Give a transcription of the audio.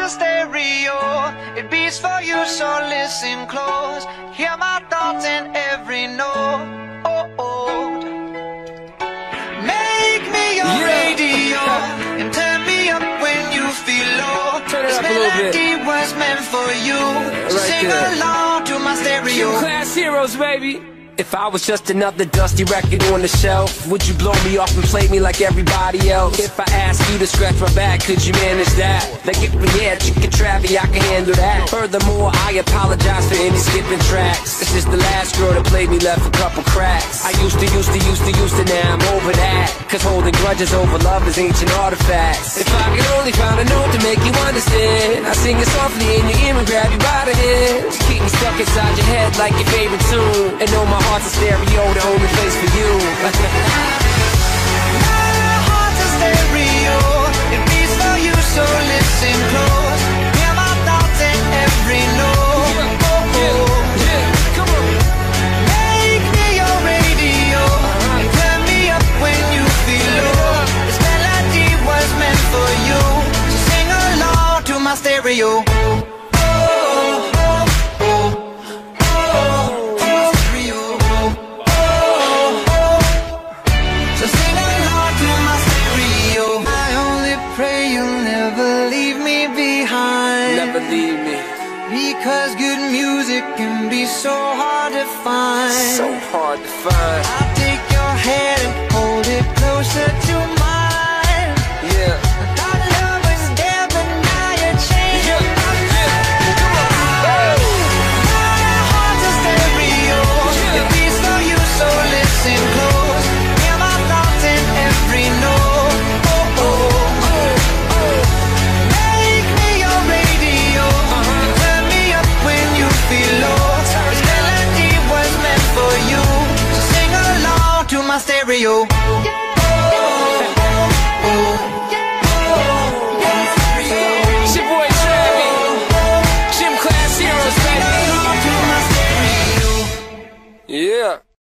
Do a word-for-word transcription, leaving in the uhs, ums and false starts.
a stereo, it beats for you, so listen close. Hear my thoughts in every note. Make me your Yeah. radio and turn me up when you feel low. Turn it This up a little bit. melody was meant for you, so Right sing there. along to my stereo. Class heroes, baby. If I was just another dusty record on the shelf, would you blow me off and play me like everybody else? If I asked you to scratch my back, could you manage that? Like if we had chicken Travie, I can handle that. Furthermore, I apologize for any skipping tracks. This is the last girl that played me, left a couple cracks. I used to, used to, used to, used to, now I'm over that. Cause holding grudges over love is ancient artifacts. If I could only find a note to make you understand, I sing it softly in your ear and grab you by the hand. Keep me stuck inside your head like your favorite tune, and know my heart's a stereo, the only place for you. My heart's a stereo, it beats for you, so listen close. Hear my thoughts in every note. Yeah, yeah, yeah, come on. Make me your radio and turn me up when you feel low. This melody was meant for you, so sing along to my stereo. Never leave me, Because good music can be so hard to find. so hard to find. I'll take your hand and hold it closer to mine. Yeah. Our love was there, but now you're changing Yeah, my yeah, come on. mind. My heart's a stereo, it beats for you, so listen close. Hear my thoughts in every note. Oh, oh, oh, oh. Make me your radio and turn me up when you feel low. This melody was meant for you, so sing along to my stereo. It's your boy Travie, Gym Class Heroes, baby. To my stereo. Yeah.